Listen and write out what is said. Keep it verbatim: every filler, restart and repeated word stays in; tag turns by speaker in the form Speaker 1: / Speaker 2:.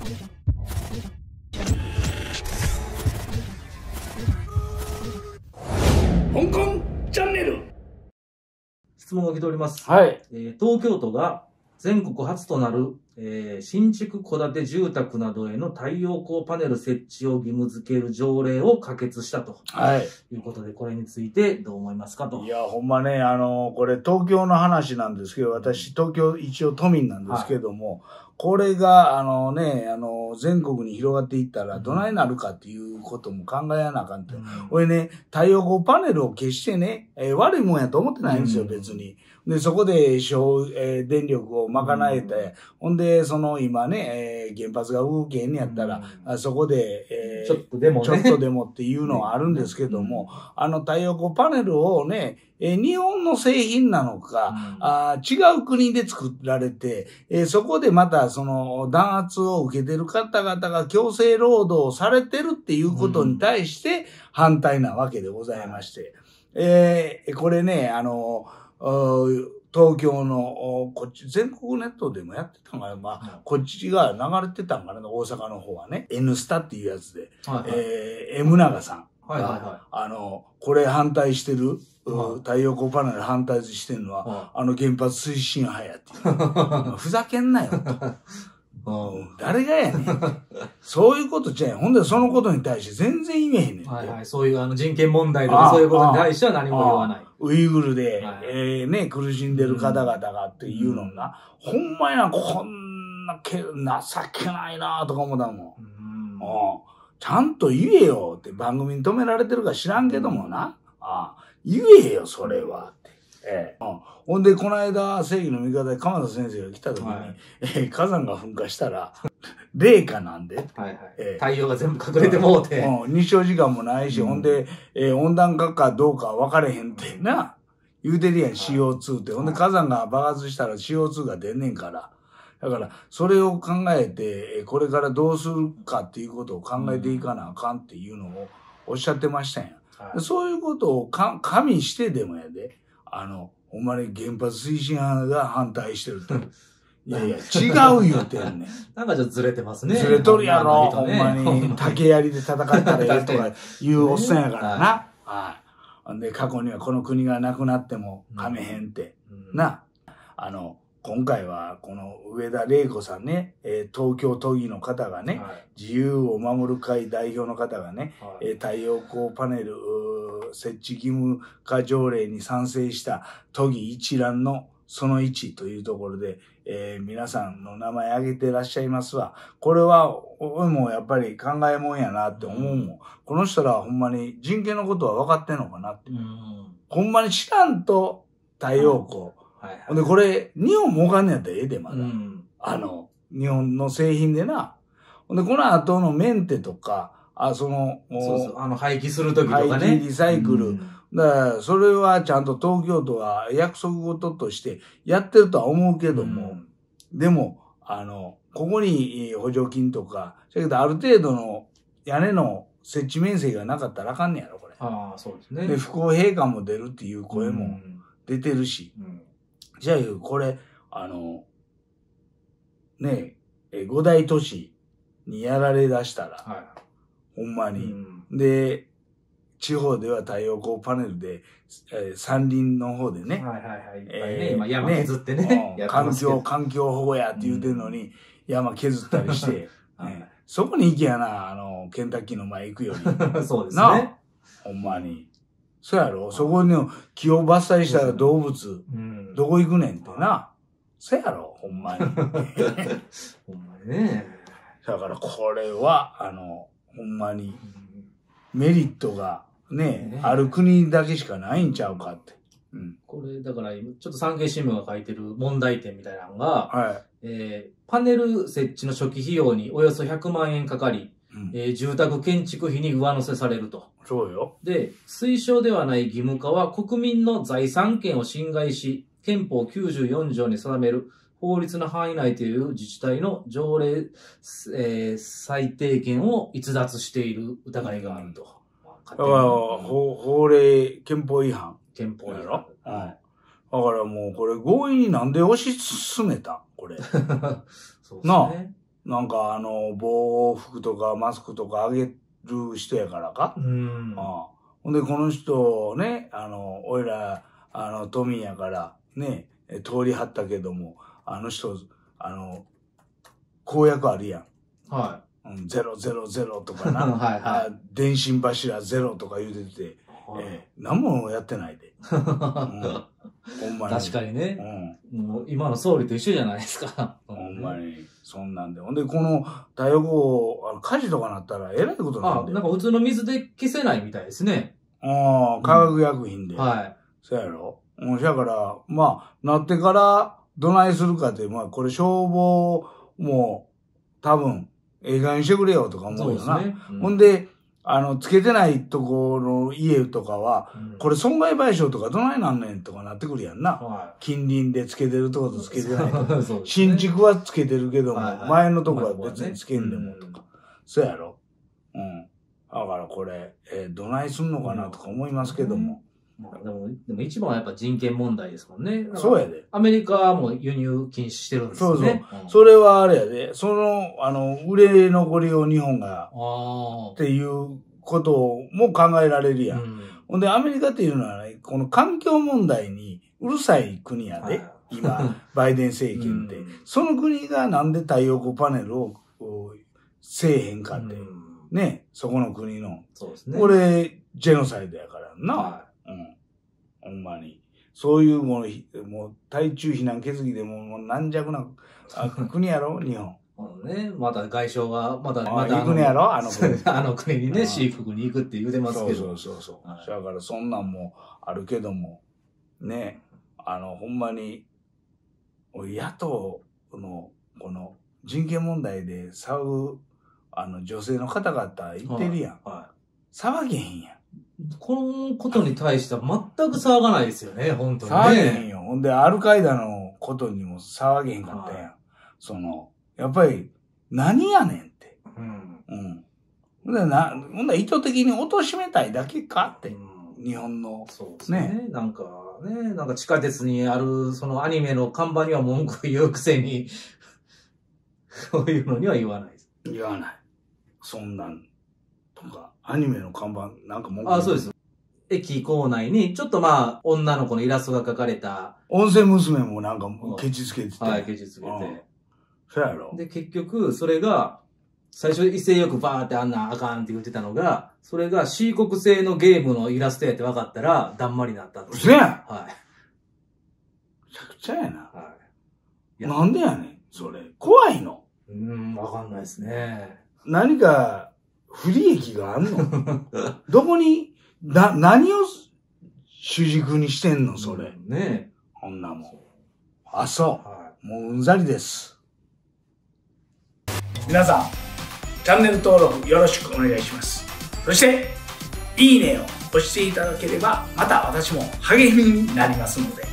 Speaker 1: 香港チャンネル。
Speaker 2: 質問を受けております。
Speaker 1: はい。
Speaker 2: えー、東京都が全国初となる、えー、新築戸建て住宅などへの太陽光パネル設置を義務付ける条例を可決したと。はい。いうことで、これについてどう思いますかと。
Speaker 1: いや、ほんまね、あの、これ東京の話なんですけど、私、東京一応都民なんですけども、はい、これが、あのね、あの、全国に広がっていったら、どないなるかっていうことも考えなあかんって。うん、俺ね、太陽光パネルを決してね、えー、悪いもんやと思ってないんですよ、うん、別に。で、そこで消、えー、電力を賄えて、うん、ほんで、その今ね、えー、原発が動けへんやったら、うん、そこで、えー、
Speaker 2: ちょっとでもね。
Speaker 1: ちょっとでもっていうのはあるんですけども、うん、あの太陽光パネルをね、えー、日本の製品なのか、うん、あ違う国で作られて、えー、そこでまたその弾圧を受けてる方々が強制労働されてるっていうことに対して反対なわけでございまして、うん、えー、これね、あの、東京の、こっち、全国ネットでもやってたんかな、まあ、こっちが流れてたんかな、大阪の方はね、N スタっていうやつで、はいはい、えー、M 長さんが、はいはいはい、あの、これ反対してる、はい、太陽光パネル反対してるのは、はい、あの原発推進派やっていう。ふざけんなよと。うん、誰がやねん。そういうことじゃん。ほんでそのことに対して全然言えへんねん。
Speaker 2: はいはい。そういうあの人権問題とかそういうことに対しては何も言わない。
Speaker 1: ウイグルで、はい、えー、ね、苦しんでる方々がっていうのな。うん、ほんまやな、こんなけ、情けないなとか思ったもん。うん、ちゃんと言えよって番組に止められてるか知らんけどもな。ああ言えよ、それは。ええ、うん、ほんで、この間、正義の味方で鎌田先生が来た時に、はい、えー、火山が噴火したら、冷夏なんで、はいはい
Speaker 2: えー、太陽が全部隠れてもうて。
Speaker 1: うん、日照時間もないし、うん、ほんで、えー、温暖化かどうか分かれへんってな、言うてるやん、シーオーツー って。ほんで、火山が爆発したら シーオーツー が出んねんから。だから、それを考えて、これからどうするかっていうことを考えていかなあかんっていうのをおっしゃってましたんや。はい、そういうことをか加味してでもやで、あの、ほんまに原発推進派が反対してると。いやいや、違う言うてんねん。
Speaker 2: なんかちょっとずれてますね。
Speaker 1: ずれとるやろ、ほんまに。竹槍で戦ったらええとか言うおっさんやからな。はい。んで、過去にはこの国がなくなってもかめへんって。うん、な。あの、今回はこの上田玲子さんね、えー、東京都議の方がね、はい、自由を守る会代表の方がね、はい、えー、太陽光パネル設置義務化条例に賛成した都議一覧のそのいちというところで、えー、皆さんの名前挙げてらっしゃいますわ。これは、俺もやっぱり考えもんやなって思うもん。うん、この人らはほんまに人権のことは分かってんのかなって。うん、ほんまに知らんと太陽光。うんはいはい、で、これ、日本儲かんねやったらええで、まだ。うん、あの、日本の製品でな。で、この後のメンテとか、あ、その、
Speaker 2: そうそう、あの、廃棄するときとかね。
Speaker 1: 廃棄リサイクル。うん、だから、それはちゃんと東京都は約束事としてやってるとは思うけども、うん、でも、あの、ここに補助金とか、だけどある程度の屋根の設置面積がなかったらあかんねやろ、これ。
Speaker 2: ああ、そうですね。
Speaker 1: で、不公平感も出るっていう声も出てるし。うんうんじゃあ、これ、あの、ねえ、五大都市にやられ出したら、はい、ほんまに、うん。で、地方では太陽光パネルで、えー、山林の方でね、はいはいはい、
Speaker 2: えー、今山削ってね、
Speaker 1: ね環境、環境保護やって言うてるのに、うん、山削ったりして、ね、そこに行けやな、あの、ケンタッキーの前行くより。
Speaker 2: そうですね。
Speaker 1: なほんまに。そうやろそこに木を伐採したら動物、うん、どこ行くねんってな。そうやろほんまに。ほんま
Speaker 2: にね。
Speaker 1: だからこれは、あの、ほんまに、メリットがね、ねある国だけしかないんちゃうかって。
Speaker 2: うん、これ、だから、ちょっと産経新聞が書いてる問題点みたいなのが、はいえー、パネル設置の初期費用におよそひゃくまんえんかかり、うんえー、住宅建築費に上乗せされると。
Speaker 1: そうよ。
Speaker 2: で、推奨ではない義務化は国民の財産権を侵害し、憲法きゅうじゅうよんじょうに定める法律の範囲内という自治体の条例、えー、最低限を逸脱している疑いがあると。
Speaker 1: だから、法、法令、憲法違反。
Speaker 2: 憲法違反。
Speaker 1: やろはい。だからもうこれ強引になんで推し進めたこれ。
Speaker 2: そうですね。
Speaker 1: なあ。 なんかあの、防服とかマスクとかあげる人やからか。うん。ああほんで、この人ね、あの、おいら、あの、都民やから、ね、通りはったけども、あの人、あの、公約あるやん。はい。うん、ゼロゼロゼロとかな。はいはい。電信柱ゼロとか言うてて、はい、えー、何もやってないで。うん、ほ
Speaker 2: んまに。確かにね。うん。もう今の総理と一緒じゃないですか。
Speaker 1: ほんまに。そんなんで。ほんで、この太陽光、あの火事とかなったらえらいことなんで。
Speaker 2: あ、なんか普通の水で消せないみたいですね。
Speaker 1: ああ、化学薬品で。うん、はい。そうやろ。うん、だから、まあ、なってからどないするかって、まあ、これ消防も多分、ええ加減にしてくれよとか思うよな。そうですね。うん、ほんで、あの、つけてないところの家とかは、うん、これ損害賠償とかどないなんねんとかなってくるやんな。はい、近隣でつけてるとことつけてないとこ。ね、新築はつけてるけども、はいはい、前のとこは別につけんでもとか。そうやろ。うん。だからこれ、えー、どないすんのかなとか思いますけども。
Speaker 2: うん、まあでも、でも一番はやっぱ人権問題ですもんね。
Speaker 1: そうやで。
Speaker 2: アメリカも輸入禁止してるんですよね。そうそう。
Speaker 1: うん、それはあれやで。その、あの、売れ残りを日本が、っていうことも考えられるやん。うん、ほんで、アメリカっていうのはね、この環境問題にうるさい国やで。今、バイデン政権って。うん、その国がなんで太陽光パネルをせえへんかって。うんね、そこの国の。そうですね。これ、ジェノサイドやからな。はい。うん。ほんまに。そういうもの、もう、対中非難決議でも、もう軟弱なあ国やろ日本。
Speaker 2: ね、また外相が、また、
Speaker 1: また。行くねやろあの国。
Speaker 2: あの国にね、私服に行くって言うてますけど。
Speaker 1: そうそうそうそう。はい、だからそんなんもあるけども、ね、あの、ほんまに、野党の、この、人権問題で騒ぐ、あの、女性の方々言ってるやん。はいはい、騒げへんやん。
Speaker 2: このことに対しては全く騒がないですよね、本当に、ね。
Speaker 1: 騒げへんよ。ほんで、アルカイダのことにも騒げへんかったやん。はい、その、やっぱり、何やねんって。うん。うん。ほんで、な、ほんで、意図的に貶めたいだけかって。うん、日本の。
Speaker 2: そうですね。ねなんか、ね、なんか地下鉄にある、そのアニメの看板には文句言うくせに、そういうのには言わないです。
Speaker 1: 言わない。そんなんとか、アニメの看板、なんか文句。
Speaker 2: あ、そうです。駅構内に、ちょっとまあ、女の子のイラストが描かれた。
Speaker 1: 温泉娘もなんか、ケチつけてて。
Speaker 2: はい、ケチつけて。
Speaker 1: そうやろ。
Speaker 2: で、結局、それが、最初威勢よくバーってあんなあかんって言ってたのが、それが C 国製のゲームのイラストやって分かったら、だんまりになったって。
Speaker 1: うせやはい。めちゃくちゃやな。はい。なんでやねん、それ。怖いの
Speaker 2: うーん、わかんないですね。
Speaker 1: 何か、不利益があんのどこに、な、何を主軸にしてんのそれ。うん、ねえ。こんなもん。あ、そう。はい、もううんざりです。皆さん、チャンネル登録よろしくお願いします。そして、いいねを押していただければ、また私も励みになりますので、